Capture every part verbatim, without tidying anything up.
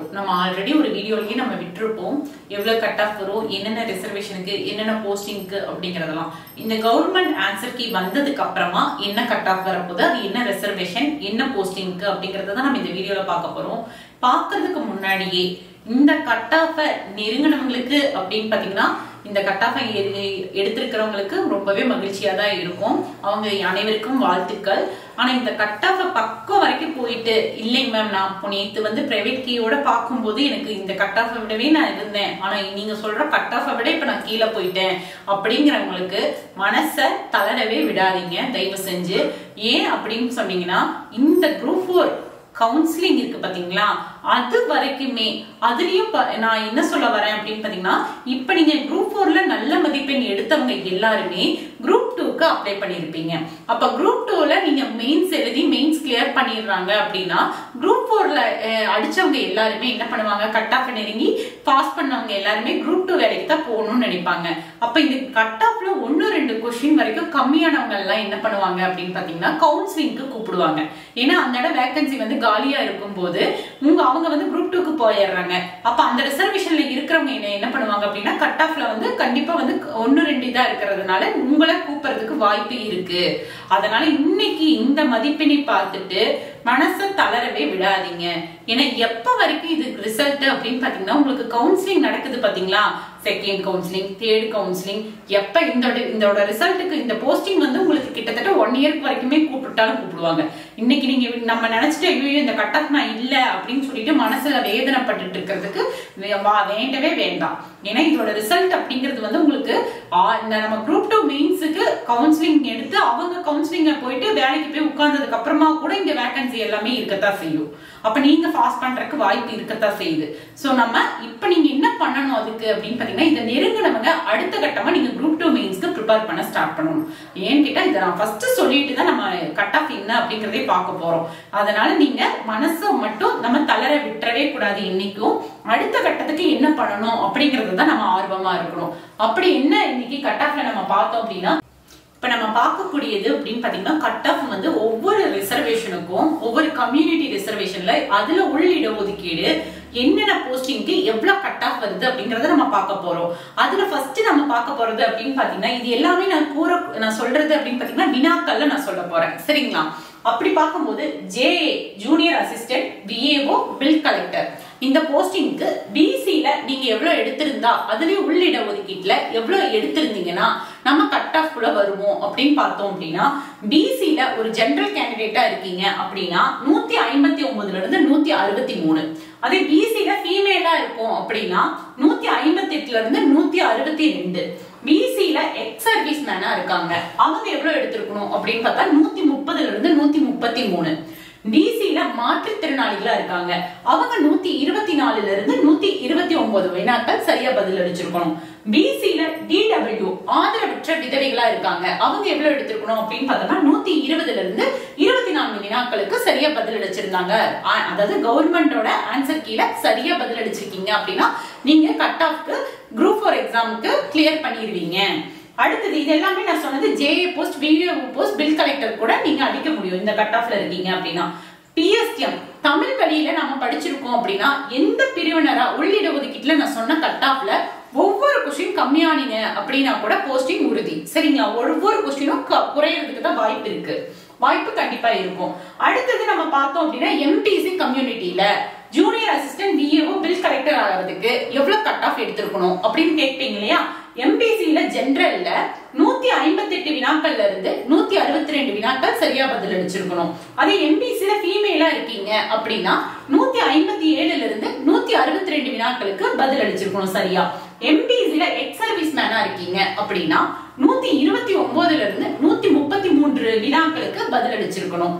போறோம். நம்ம ஆல்ரெடி ஒரு வீடியோலயே நம்ம விட்டுருப்போம் எவ்வளவு கட் ஆஃப் வரும், என்னென்ன ரிசர்வேஷனுக்கு, என்னென்ன போஸ்டிங்க்கு அப்படிங்கறதெல்லாம். இந்த கவர்மெண்ட் ஆன்சர் கீ வந்ததுக்கு அப்புறமா என்ன கட் ஆஃப் வரப்போகுது, அது என்ன ரிசர்வேஷன், என்ன போஸ்டிங்க்கு அப்படிங்கறத தான் நம்ம இந்த வீடியோல பார்க்க போறோம். பார்க்கறதுக்கு முன்னாடியே இந்த கட் ஆஃப நெருங்கினவங்களுக்கு அப்படின்னு பாத்தீங்கன்னா இந்த கட் ஆஃபை எடுத்திருக்கிறவங்களுக்கு ரொம்பவே மகிழ்ச்சியா தான் இருக்கும். அவங்க அனைவருக்கும் வாழ்த்துக்கள். ஆனா இந்த கட் ஆஃப பக்கம் வரைக்கும் போயிட்டு இல்லைங்க மேம் நான் நேத்து வந்து பிரைவேட் கீயோட பார்க்கும்போது எனக்கு இந்த கட் ஆஃபை விடவே நான் இருந்தேன், ஆனா நீங்க சொல்ற கட் ஆஃபை விட இப்ப நான் கீழே போயிட்டேன் அப்படிங்கிறவங்களுக்கு மனசை தளரவே விடாதீங்க தயவு செஞ்சு. ஏன் அப்படின்னு சொன்னீங்கன்னா இந்த குரூப் ஃபோர் கவுன்சிலிங் இருக்கு பாத்தீங்களா, அது வரைக்குமே அதுலயும் நான் என்ன சொல்ல வரேன் அப்படின்னு பாத்தீங்கன்னா, இப்ப நீங்க குரூப் போர்ல நல்ல மதிப்பெண் எடுத்தவங்க எல்லாருமே குரூப் டூக்கு அப்ளை பண்ணிருப்பீங்க. அப்ப குரூப் டூல நீங்க மெயின்ஸ் எழுதி மெயின்ஸ் கிளியர் பண்ணிடுறாங்க அப்படின்னா குரூப் போர்ல அடிச்சவங்க எல்லாருமே என்ன பண்ணுவாங்க, கட் ஆஃப் நெருங்கி பாஸ் பண்ணவங்க எல்லாருமே குரூப் டூ வேலைக்கு தான் போகணும்னு நினைப்பாங்க. அப்ப இந்த கட் ஆஃப்ல ஒன்னு ரெண்டு கொஸ்டின் வரைக்கும் கம்மியானவங்க எல்லாம் என்ன பண்ணுவாங்க அப்படின்னு பாத்தீங்கன்னா கவுன்சிலிங்க்கு கூப்பிடுவாங்க. ஏன்னா அந்த இடம் வேகன்சி வந்து காலியா இருக்கும் போது உங்க அவங்க வந்து குரூப் டூக்கு போயிடுறாங்க. அப்ப அந்த ரிசர்வேஷன்ல இருக்கிறவங்க என்ன என்ன பண்ணுவாங்க அப்படின்னா கட் ஆஃப்ல வந்து கண்டிப்பா வந்து ஒன்னு ரெண்டு இதா இருக்கிறதுனால உங்களை கூப்பிடுறதுக்கு வாய்ப்பு இருக்கு. அதனால இன்னைக்கு இந்த மதிப்பெண்ணை பார்த்துட்டு மனசை தளரவே விடாதீங்க. ஏன்னா எப்ப வரைக்கும் இது ரிசல்ட் அப்படின்னு பாத்தீங்கன்னா உங்களுக்கு கவுன்சிலிங் நடக்குது பாத்தீங்களா, செகண்ட் கவுன்சிலிங், தேர்ட் கவுன்சிலிங், எப்ப இந்த இதோட ரிசல்ட்டுக்கு இந்த போஸ்டிங் வந்து உங்களுக்கு கிட்டத்தட்ட ஒன் இயர்க்கு வரைக்குமே கூப்பிட்டாலும் கூப்பிடுவாங்க. இன்னைக்கு நீங்க நம்ம நினைச்சிட்டு ஐயோ இந்த கட் ஆஃப் நான் இல்ல அப்படின்னு சொல்லிட்டு மனசுல வேதனைப்பட்டு இருக்கிறதுக்கு வேண்டவே வேண்டாம். ஏன்னா இதோட ரிசல்ட் அப்படிங்கிறது வந்து உங்களுக்கு நம்ம குரூப் டூ மெயின்ஸுக்கு கவுன்சிலிங் எடுத்து அவங்க கவுன்சிலிங்க போயிட்டு வேலைக்கு போய் உட்கார்ந்ததுக்கு அப்புறமா கூட இங்க வேகன்சி எல்லாமே இருக்கத்தான் செய்யும். அப்ப நீங்க பாஸ் பண்றதுக்கு வாய்ப்பு இருக்கத்தான் செய்யுது. சோ நம்ம இப்ப நீங்க என்ன பண்ணணும் அதுக்கு அப்படின்னு பாத்தீங்கன்னா இதை நெருங்கினவங்க அடுத்த கட்டமா நீங்க குரூப் டூ மெயின்ஸ்க்கு ப்ரிப்பேர் பண்ண ஸ்டார்ட் பண்ணணும். ஏன்னு கேட்டா இதை நான் ஃபர்ஸ்ட் சொல்லிட்டு தான் நம்ம கட் ஆஃப் என்ன அப்படிங்கறதே பார்க்க போறோம். அதனால நீங்க மனசை மட்டும் நம்ம தளர விட்டுறவே கூடாது. இன்னைக்கும் அடுத்த கட்டத்துக்கு என்ன பண்ணணும் அப்படிங்கறது தான் நம்ம ஆர்வமா இருக்கணும். அப்படி என்ன இன்னைக்கு கட் ஆஃப்ல நம்ம பார்த்தோம் அப்படின்னா இப்ப நம்ம பார்க்கக்கூடியது அப்படின்னு பாத்தீங்கன்னா கட் ஆஃப் வந்து ஒவ்வொரு ரிசர்வேஷனுக்கும் ஒவ்வொரு கம்யூனிட்டி ரிசர்வேஷன்ல அதுல உள் இடஒதுக்கீடு என்னென்ன போஸ்டிங்க்கு எவ்வளவு கட் ஆஃப் வருது அப்படிங்கறத நம்ம பார்க்க போறோம். அதுல ஃபர்ஸ்ட் நம்ம பார்க்க போறது அப்படின்னு பாத்தீங்கன்னா இது எல்லாமே நான் கூற நான் சொல்றது அப்படின்னு பாத்தீங்கன்னா வினாக்கள்ல நான் சொல்ல போறேன் சரிங்களா. அப்படி பார்க்கும்போது J junior assistant, VAO, bill collector இந்த போஸ்டிங்க்கு பிசில நீங்க எவ்வளவு எடுத்திருந்தா அதுலயும் உள்ளிட ஒதுக்கீட்டுல எவ்வளவு எடுத்திருந்தீங்கன்னா நம்ம கட் ஆஃப் குள்ள வருவோம் அப்படின்னு பார்த்தோம். அப்படின்னா பிசில ஒரு ஜெனரல் கேண்டிடேட்டா இருக்கீங்க அப்படின்னா நூத்தி ஐம்பத்தி ஒன்பதுல இருந்து நூத்தி அறுபத்தி மூணு. அதே பிசில ஃபீமேலா இருக்கும் அப்படின்னா நூத்தி ஐம்பத்தி எட்டுல இருந்து நூத்தி அறுபத்தி ரெண்டு. பிசில எக்ஸ் சர்வீஸ் மேனா இருக்காங்க அவங்க எவ்வளவு எடுத்திருக்கணும் அப்படின்னு பார்த்தா நூத்தி முப்பதுல இருந்து நூத்தி முப்பத்தி மூணு. பிசில மாற்றுத்திறனாளிகளா இருக்காங்க அவங்க நூத்தி இருபத்தி நாலுல இருந்து நூத்தி இருபத்தி ஒன்பது வினாக்கள் சரியா பதில் அளிச்சிருக்கணும். பிசில டிடபிள்யூ ஆதரவற்ற விதவைகளா இருக்காங்க அவங்க எவ்வளவு எடுத்திருக்கணும் அப்படின்னு பார்த்தோம்னா நூத்தி இருபதுல இருந்து இருபத்தி நான்கு வினாக்களுக்கு சரியா பதில் அளிச்சிருந்தாங்க. அதாவது கவர்மெண்டோட ஆன்சர் கீழே சரியா பதில் அளிச்சிருக்கீங்க அப்படின்னா நீங்க கட் ஆஃப்க்கு குரூப் ஃபோர் எக்ஸாமுக்கு கிளியர் பண்ணிடுவீங்க. அடுத்தது இது எல்லாமே நான் சொன்னது JA post, VAO post, bill collector கூட நீங்க அடிக்க முடியும் இந்த கட் ஆஃப்ல இருக்கீங்க அப்படின்னா. பிஎஸ்டிஎம் தமிழ் வழியில நாம படிச்சிருக்கோம் அப்படின்னா எந்த பிரிவினரா உள்ளிட ஒதுக்கீட்டுல நான் சொன்ன கட் ஆஃப்ல ஒவ்வொரு கொஸ்டின் கம்மியானீங்க அப்படின்னா கூட போஸ்டிங் உறுதி சரிங்களா. ஒவ்வொரு கொஸ்டினும் குறையறதுக்கு தான் வாய்ப்பு இருக்கு, வாய்ப்பு கண்டிப்பா இருக்கும். அடுத்தது நம்ம பார்த்தோம் அப்படின்னா எம்பிசி கம்யூனிட்டியில junior assistant, VAO, bill collector ஆகிறதுக்கு எவ்வளவு கட் ஆஃப் எடுத்திருக்கணும் அப்படின்னு கேட்பீங்க இல்லையா. எம்பிசில ஜெனரல்ல நூத்தி ஐம்பத்தி எட்டு வினாக்கள்ல இருந்து நூத்தி அறுபத்தி ரெண்டு வினாக்கள் சரியா பதில் அளிச்சிருக்கணும். அதே எம்பிசில ஃபீமேலா இருக்கீங்க அப்படின்னா நூத்தி ஐம்பத்தி ஏழுல இருந்து நூத்தி அறுபத்தி ரெண்டு வினாக்களுக்கு பதில் அளிச்சிருக்கணும் சரியா. எம்பிசில எக்ஸ் சர்வீஸ் மேனா இருக்கீங்க அப்படின்னா நூத்தி இருபத்தி ஒன்பதுல இருந்து நூத்தி முப்பத்தி மூன்று வினாக்களுக்கு பதில் அளிச்சிருக்கணும்.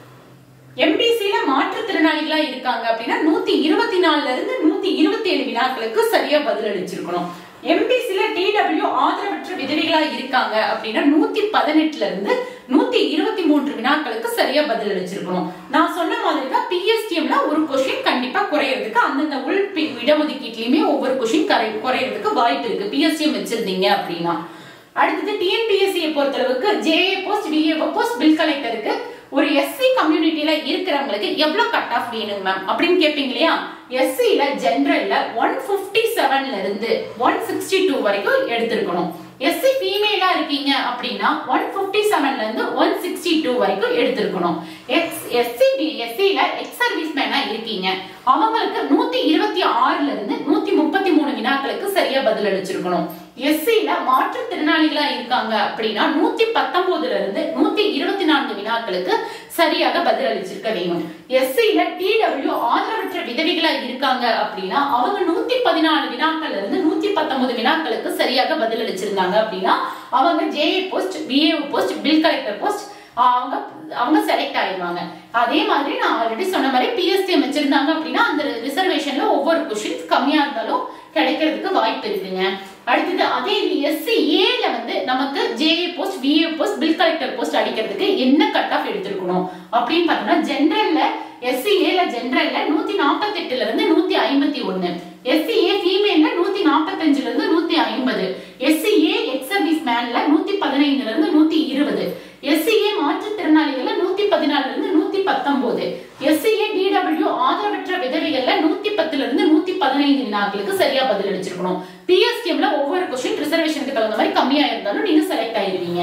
எம்பிசில மாற்றுத்திறனாளிகளா இருக்காங்க அப்படின்னா நூத்தி இருபத்தி நாலுல இருந்து நூத்தி இருபத்தி ஏழு வினாக்களுக்கு சரியா பதில் அளிச்சிருக்கணும். எம்பிசில டிடபிள்யூ ஆதரவற்ற விதவைகளா இருக்காங்க அப்படின்னா நூத்தி பதினெட்டுல இருந்து நூத்தி இருபத்தி மூன்று வினாக்களுக்கு சரியா பதில் அளிச்சிருக்கணும். நான் சொன்ன மாதிரி தான் பிஎஸ்டிஎம்ல ஒரு கொஸ்டின் கண்டிப்பா குறையறதுக்கு அந்தந்த உள் இடஒதுக்கீட்லயுமே ஒவ்வொரு கொஸ்டின் குறையறதுக்கு வாய்ப்பு இருக்கு பிஎஸ்டிஎம் வச்சிருந்தீங்க அப்படின்னா. அடுத்தது டிஎன்பிஎஸ்சியை பொறுத்தளவுக்கு JA post, VAO post, bill கலெக்டருக்கு ஒரு எஸ்சி கம்யூனிட்டில இருக்கிறவங்களுக்கு எவ்வளவு கட் ஆஃப் வேணும் மேம் அப்படின்னு கேட்பீங்க இல்லையா? எஸ்சில ஜெனரல்ல ஒன் பிப்டி செவன்ல இருந்து ஒன் சிக்ஸ்டி டூ வரைக்கும் எடுத்திருக்கணும். எஸ்சி ஃபீமேலா இருக்கீங்க அப்படின்னா ஒன் பிப்டி செவன்ல இருந்து ஒன் சிக்ஸ்டி டூ வரைக்கும் எடுத்திருக்கணும். எக்ஸ் எஸ்சி எஸ்சில எக்ஸ் சர்வீஸ் மேனா இருக்கீங்க, அவங்களுக்கு நூத்தி இருபத்தி ஆறுல இருந்து நூத்தி முப்பத்தி மூணு வினாக்களுக்கு சரியா பதில் அளிச்சிருக்கணும். எஸ்சில மாற்றுத்திறனாளிகளா இருக்காங்க அப்படின்னா நூத்தி பத்தொன்பதுல இருந்து நூத்தி இருபத்தி நான்கு வினாக்களுக்கு சரியாக பதில் அளிச்சிருக்க வேணும். எஸ்சில டிடபிள்யூ ஆதரவற்ற விதவைகளா இருக்காங்க அப்படின்னா அவங்க நூத்தி பதினாலு வினாக்கள்ல இருந்து நூத்தி பத்தொன்பது வினாக்களுக்கு சரியாக பதில் அளிச்சிருந்தாங்க அப்படின்னா அவங்க JA post, PAO post, bill collector post அவங்க அவங்க செலக்ட் ஆயிடுவாங்க. அதே மாதிரி நான் ஆல்ரெடி சொன்ன மாதிரி பிஎஸ்டிஎம் வச்சிருந்தாங்க அப்படின்னா அந்த ரிசர்வேஷன்ல ஒவ்வொரு கொஸ்டின்ஸ் கம்மியா இருந்தாலும் கிடைக்கிறதுக்கு வாய்ப்பு இருக்குங்க. அடுத்தது அதே எஸ்சி ஏல வந்து நமக்கு JA post, PA post, bill collector post அடிக்கிறதுக்கு என்ன கட் ஆஃப் எடுத்திருக்கணும் அப்படின்னு பார்த்தோம்னா ஜெனரல்ல எஸ்சி ஏல ஜெனரல்ல நூத்தி நாற்பத்தி எட்டுல இருந்து நூத்தி ஐம்பத்தி ஒன்னு, எஸ்சி ஏ ஃபீமேல்ல நூத்தி நாற்பத்தி அஞ்சுல இருந்து நூத்தி ஐம்பது, எஸ்சி ஏ எக்ஸ் சர்வீஸ் மேன்ல நூத்தி பதினைந்துல இருந்து நூத்தி இருபது, எஸ்சி ஏ மாற்றுத்திறனாளிகள்ல நூத்தி பதினாலுல இருந்து நூத்தி பத்தொன்பது, எஸ்சி ஏ டிடபிள்யூ ஆதரவற்ற விதவைகள்ல நூத்தி பத்துல இருந்து நூத்தி பதினைந்து வினாக்களுக்கு சரியா பதில் அளிச்சிருக்கணும். பிஎஸ்டிஎம்ல ஒவ்வொரு கொஸ்டின் ரிசர்வேஷனுக்கு தகுந்த மாதிரி கம்மியா இருந்தாலும் நீங்க செலக்ட் ஆயிருவீங்க.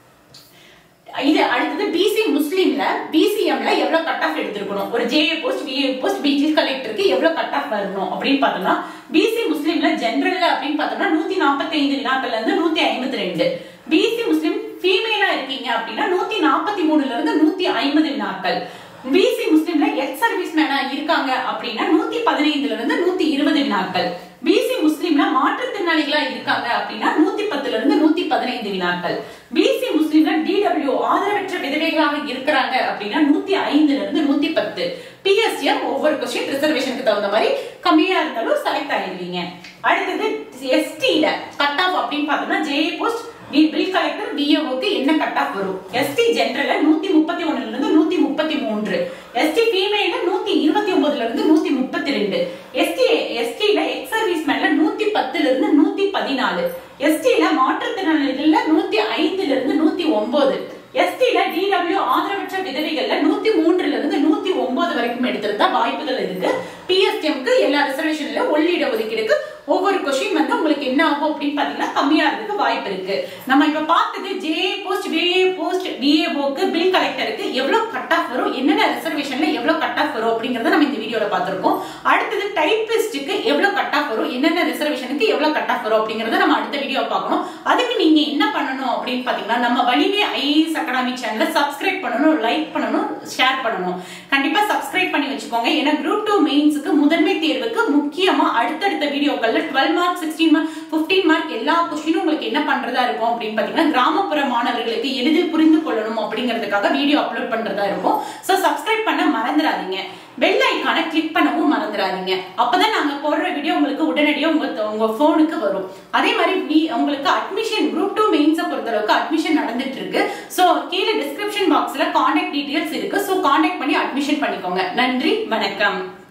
இது அடுத்தது பிசி முஸ்லிம்ல பிசிஎம்ல எவ்வளவு கட் ஆஃப் எடுத்திருக்கணும், ஒரு ஜேஏ போஸ்ட், பிஏ போஸ்ட், பிஜி கலெக்டருக்கு எவ்வளவு கட் ஆஃப் வரணும் அப்படின்னு பார்த்தோம்னா பிசி முஸ்லிம்ல ஜெனரல்ல அப்படின்னு பார்த்தோம்னா நூத்தி நாற்பத்தி ஐந்து வினாக்கள்ல இருந்து நூத்தி ஐம்பத்தி ரெண்டு, பிசி முஸ்லிம் ஃபீமேலா இருக்கீங்க அப்படின்னா நூத்தி நாற்பத்தி மூணுல இருந்து நூத்தி ஐம்பது வினாக்கள், பிசி முஸ்லிம்ல எக்ஸ் சர்வீஸ் மேனா இருக்காங்க அப்படின்னா நூத்தி பதினைந்துல இருந்து நூத்தி இருபது வினாக்கள், பிசி முஸ்லிம்ல மாற்றுத்திறனாளிகளா இருக்காங்க அப்படின்னா நூத்தி பத்துல இருந்து நூத்தி பதினைந்து வினாக்கள், பிசி முஸ்லிம்ல டிடபிள்யூ ஆதரவற்ற விதவைகளாக இருக்கிறாங்க அப்படின்னா நூத்தி ஐந்துல இருந்து நூத்தி பத்து. பிஎஸ்டிஎம் ஒவ்வொரு கொஸ்டின் ரிசர்வேஷனுக்கு தகுந்த மாதிரி கம்மியா இருந்தாலும் செலக்ட் ஆயிருவீங்க. அடுத்தது எஸ்டில கட் ஆஃப் அப்படின்னு பார்த்தோம்னா ஜேஏ போஸ்ட், பில் கலெக்டர், பிஏஓக்கு என்ன கட் ஆஃப் வரும்? எஸ்டி ஜெனரல்ல நூத்தி முப்பத்தி ஒண்ணுல இருந்து நூத்தி முப்பத்தி மூன்று, எஸ்டி ஃபீமேல்ல நூத்தி இருபத்தி ஒன்பதுல இருந்து நூத்தி முப்பத்தி ரெண்டு, எஸ்டி எஸ்டில எக்ஸ் சர்வீஸ் மேன்ல நூத்தி பத்துல இருந்து நூத்தி பதினாலு, எஸ்டில மாற்றுத்திறனாளிகள்ல நூத்தி ஐந்துல இருந்து நூத்தி ஒன்பது, எஸ்டில டிடபிள்யூ ஆதரவற்ற விதவைகள்ல நூத்தி மூன்றுல இருந்து நூத்தி ஒன்பது வரைக்கும் எடுத்திருந்தா வாய்ப்புகள் இருக்கு. பிஎஸ்டிஎம்க்கு எல்லா ரிசர்வேஷன்ல உள்ளிட ஒதுக்கீடுக்கு ஒவ்வொரு கொஸ்டின் வந்து உங்களுக்கு என்ன ஆகும் அப்படின்னு பாத்தீங்கன்னா கம்மியா இருக்கிறதுக்கு வாய்ப்பு இருக்கு. நம்ம இப்ப பார்த்தது ஜேஏ போஸ்ட், பிஏ போஸ்ட், பிஏஓக்கு, பில் கலெக்டருக்கு எவ்வளவு கட் ஆஃப் வரும், என்னென்ன ரிசர்வேஷன்ல எவ்வளவு கட் ஆஃப் வரும் அப்படிங்கறத நம்ம இந்த வீடியோல பார்த்திருக்கோம். அடுத்தது டைபிஸ்டுக்கு எவ்வளவு கட் ஆஃப் வரும், என்னென்ன ரிசர்வேஷனுக்கு எவ்வளவு கட் ஆஃப் வரும் அப்படிங்கறத நம்ம அடுத்த வீடியோ பார்க்கணும். அதுக்கு நீங்க என்ன பண்ணணும் அப்படின்னு பாத்தீங்கன்னா நம்ம வலிமை ஐஏஎஸ் அகாடமி சேனலை சப்ஸ்கிரைப் பண்ணணும், லைக் பண்ணணும், ஷேர் பண்ணணும். கண்டிப்பா சப்ஸ்கிரைப் பண்ணி வச்சுக்கோங்க. ஏன்னா குரூப் டூ மெயின்ஸுக்கு முதன்மை தேர்வுக்கு முக்கியமா அடுத்தடுத்த வீடியோக்கள் twelve mark, sixteen mark, fifteen mark எல்லா கொஸ்டினும் உங்களுக்கு என்ன பண்றதா இருக்கும் அப்படின்னு பாத்தீங்கன்னா கிராமப்புற மாணவர்களுக்கு எளிதில் புரிந்து கொள்ளணும் அப்படிங்கிறதுக்காக வீடியோ அப்லோட் பண்றதா இருக்கும். சோ சப்ஸ்கிரைப் பண்ண மறந்துடாதீங்க. பெல் ஐகானை கிளிக் பண்ணவும் மறந்துடாதீங்க. அப்பதான் நாங்க போடுற வீடியோ உங்களுக்கு உடனடியாக உங்க உங்க போனுக்கு வரும். அதே மாதிரி உங்களுக்கு அட்மிஷன் குரூப் டூ மெயின்ஸை பொறுத்தளவுக்கு அட்மிஷன் நடந்துட்டு இருக்கு. சோ கீழே டிஸ்கிரிப்ஷன் பாக்ஸ்ல கான்டாக்ட் டீடைல்ஸ் இருக்கு. சோ கான்டாக்ட் பண்ணி அட்மிஷன் பண்ணிக்கோங்க. நன்றி, வணக்கம்.